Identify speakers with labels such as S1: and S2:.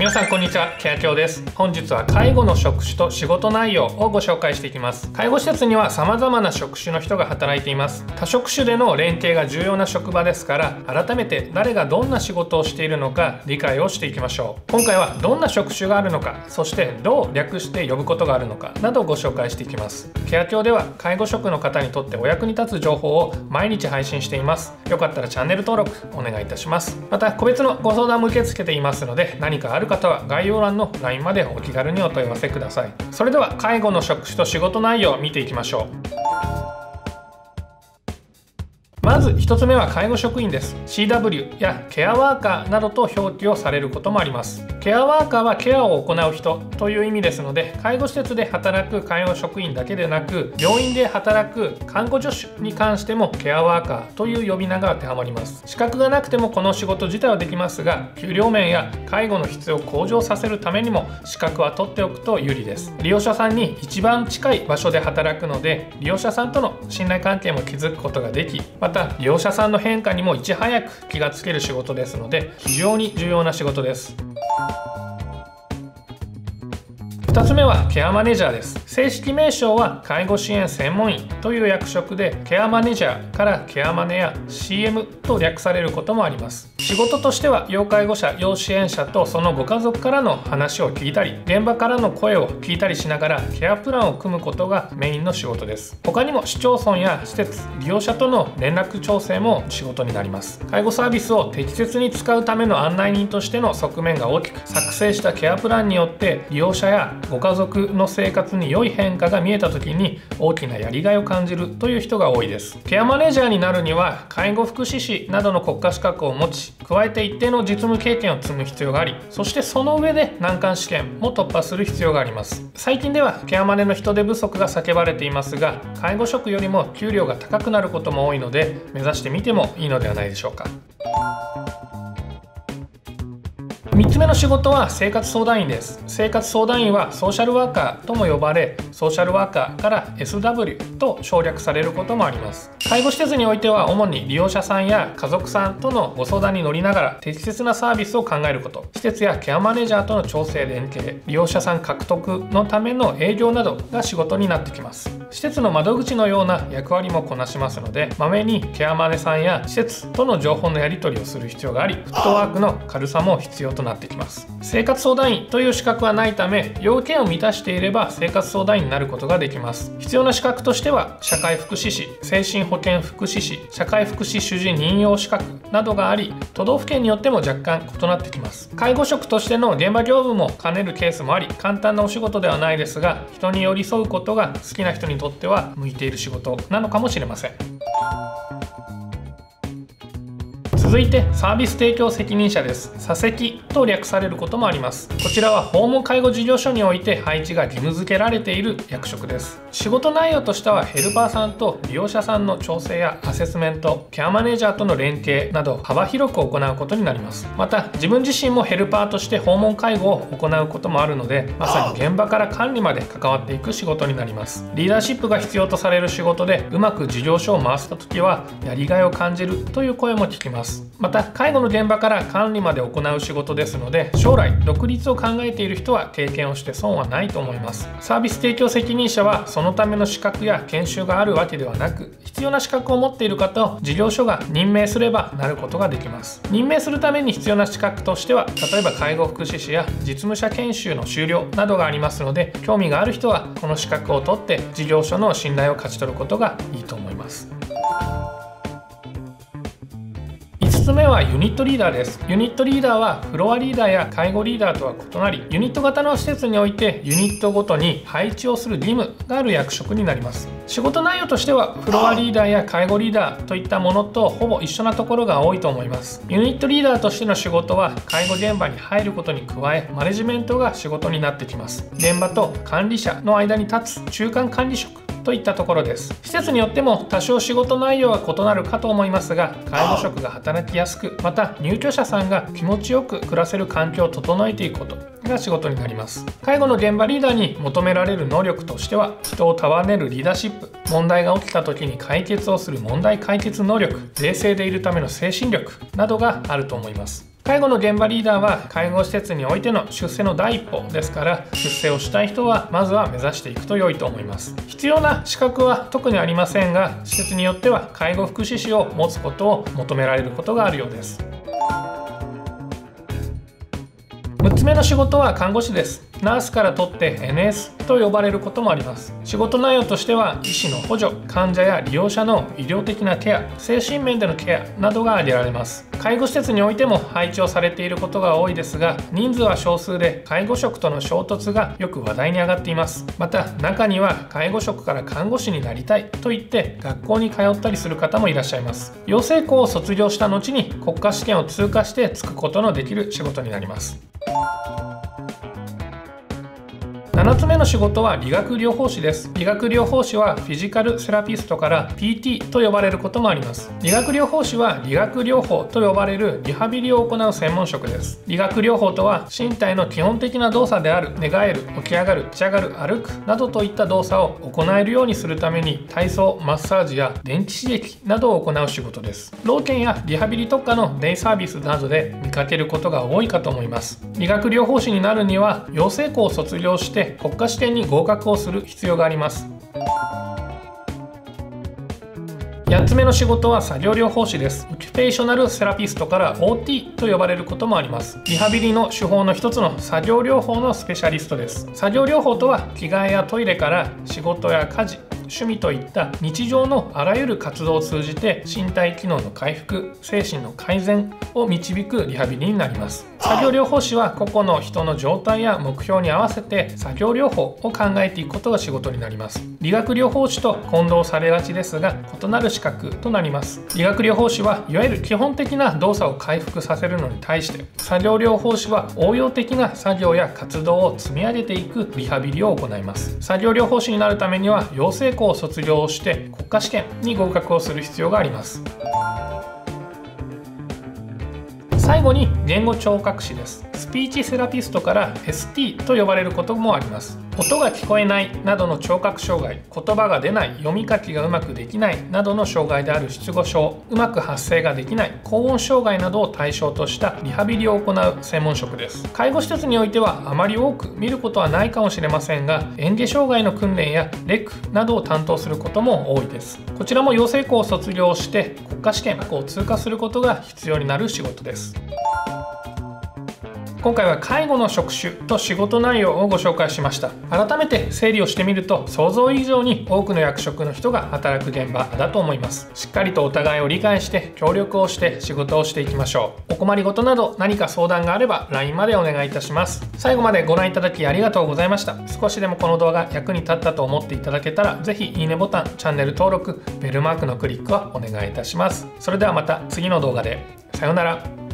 S1: 皆さんこんにちは、ケアキョウです。本日は介護の職種と仕事内容をご紹介していきます。介護施設には様々な職種の人が働いています。多職種での連携が重要な職場ですから、改めて誰がどんな仕事をしているのか理解をしていきましょう。今回はどんな職種があるのか、そしてどう略して呼ぶことがあるのかなどをご紹介していきます。ケアキョウでは介護職の方にとってお役に立つ情報を毎日配信しています。よかったらチャンネル登録お願いいたします。また個別のご相談も受け付けていますので、何かある方は概要欄の LINE までお気軽にお問い合わせください。それでは介護の職種と仕事内容を見ていきましょう。まず1つ目は介護職員です。 CW やケアワーカーなどと表記をされることもあります。ケアワーカーはケアを行う人という意味ですので、介護施設で働く介護職員だけでなく、病院で働く看護助手に関してもケアワーカーという呼び名が当てはまります。資格がなくてもこの仕事自体はできますが、給料面や介護の質を向上させるためにも資格は取っておくと有利です。利用者さんに一番近い場所で働くので、利用者さんとの信頼関係も築くことができ、また利用者さんの変化にもいち早く気がつける仕事ですので、非常に重要な仕事です。2つ目はケアマネージャーです。正式名称は介護支援専門員という役職で、ケアマネージャーからケアマネや CM と略されることもあります。仕事としては要介護者、要支援者とそのご家族からの話を聞いたり、現場からの声を聞いたりしながらケアプランを組むことがメインの仕事です。他にも市町村や施設、利用者との連絡調整も仕事になります。介護サービスを適切に使うための案内人としての側面が大きく、作成したケアプランによって利用者やご家族の生活に良い変化が見えた時に大きなやりがいを感じるという人が多いです。ケアマネージャーになるには介護福祉士などの国家資格を持ち、加えて一定の実務経験を積む必要があり、そしてその上で難関試験も突破する必要があります。最近ではケアマネの人手不足が叫ばれていますが、介護職よりも給料が高くなることも多いので、目指してみてもいいのではないでしょうか。3つ目の仕事は生活相談員です。生活相談員はソーシャルワーカーとも呼ばれ、ソーシャルワーカーから SW と省略されることもあります。介護施設においては主に利用者さんや家族さんとのご相談に乗りながら適切なサービスを考えること、施設やケアマネージャーとの調整連携、利用者さん獲得のための営業などが仕事になってきます。施設の窓口のような役割もこなしますので、まめにケアマネさんや施設との情報のやり取りをする必要があり、フットワークの軽さも必要となってきます。生活相談員という資格はないため、要件を満たしていれば生活相談員になることができます。必要な資格としては社会福祉士、精神保健福祉士、社会福祉主事任用資格などがあり、都道府県によっても若干異なってきます。介護職としての現場業務も兼ねるケースもあり、簡単なお仕事ではないですが、人に寄り添うことが好きな人にとっては向いている仕事なのかもしれません。続いてサービス提供責任者です。査責と略されることもあります。こちらは訪問介護事業所において配置が義務付けられている役職です。仕事内容としてはヘルパーさんと利用者さんの調整やアセスメント、ケアマネージャーとの連携など幅広く行うことになります。また自分自身もヘルパーとして訪問介護を行うこともあるので、まさに現場から管理まで関わっていく仕事になります。リーダーシップが必要とされる仕事で、うまく事業所を回せた時はやりがいを感じるという声も聞きます。また介護の現場から管理まで行う仕事ですので、将来独立を考えている人は経験をして損はないと思います。サービス提供責任者はそのための資格や研修があるわけではなく、必要な資格を持っている方を事業所が任命すればなることができます。任命するために必要な資格としては、例えば介護福祉士や実務者研修の修了などがありますので、興味がある人はこの資格を取って事業所の信頼を勝ち取ることがいいと思います。5つ目はユニットリーダーです。ユニットリーダーはフロアリーダーや介護リーダーとは異なり、ユニット型の施設においてユニットごとに配置をする義務がある役職になります。仕事内容としてはフロアリーダーや介護リーダーといったものとほぼ一緒なところが多いと思います。ユニットリーダーとしての仕事は介護現場に入ることに加え、マネジメントが仕事になってきます。現場と管理者の間に立つ中間管理職といったところです。施設によっても多少仕事内容は異なるかと思いますが、介護職が働きやすく、また入居者さんが気持ちよく暮らせる環境を整えていくことが仕事になります。介護の現場リーダーに求められる能力としては、人を束ねるリーダーシップ、問題が起きた時に解決をする問題解決能力、冷静でいるための精神力などがあると思います。 介護の現場リーダーは介護施設においての出世の第一歩ですから、出世をしたい人はまずは目指していくと良いと思います。必要な資格は特にありませんが、施設によっては介護福祉士を持つことを求められることがあるようです。6つ目の仕事は看護師です。ナースから取って NS と呼ばれることもあります。仕事内容としては、医師の補助、患者や利用者の医療的なケア、精神面でのケアなどが挙げられます。介護施設においても配置をされていることが多いですが、人数は少数で介護職との衝突がよく話題に上がっています。また中には介護職から看護師になりたいと言って学校に通ったりする方もいらっしゃいます。養成校を卒業した後に国家試験を通過して就くことのできる仕事になります。7つ目の仕事は理学療法士です。理学療法士はフィジカルセラピストから PT と呼ばれることもあります。理学療法士は理学療法と呼ばれるリハビリを行う専門職です。理学療法とは身体の基本的な動作である寝返る、起き上がる、立ち上がる、歩くなどといった動作を行えるようにするために体操、マッサージや電気刺激などを行う仕事です。老健やリハビリ特化のデイサービスなどで見かけることが多いかと思います。理学療法士になるには養成校を卒業して国家試験に合格をする必要があります。8つ目の仕事は作業療法士です。オキュペーショナルセラピストから OT と呼ばれることもあります。リハビリの手法の一つの作業療法のスペシャリストです。作業療法とは着替えやトイレから仕事や家事、趣味といった日常のあらゆる活動を通じて身体機能の回復、精神の改善を導くリハビリになります。作業療法士は個々の人の状態や目標に合わせて作業療法を考えていくことが仕事になります。理学療法士と混同されがちですが、異なる資格となります。理学療法士はいわゆる基本的な動作を回復させるのに対して、作業療法士は応用的な作業や活動を積み上げていくリハビリを行います。作業療法士になるためには養成校を卒業して国家試験に合格をする必要があります。最後に言語聴覚士です。スピーチセラピストから ST と呼ばれることもあります。音が聞こえないなどの聴覚障害、言葉が出ない、読み書きがうまくできないなどの障害である失語症、うまく発声ができない、高音障害などを対象としたリハビリを行う専門職です。介護施設においてはあまり多く見ることはないかもしれませんが、嚥下障害の訓練やレクなどを担当することも多いです。こちらも養成校を卒業して国家試験を通過することが必要になる仕事です。今回は介護の職種と仕事内容をご紹介しました。改めて整理をしてみると、想像以上に多くの役職の人が働く現場だと思います。しっかりとお互いを理解して協力をして仕事をしていきましょう。お困りごとなど何か相談があれば LINE までお願いいたします。最後までご覧いただきありがとうございました。少しでもこの動画役に立ったと思っていただけたら、ぜひいいねボタン、チャンネル登録、ベルマークのクリックをお願いいたします。それではまた次の動画で。さようなら。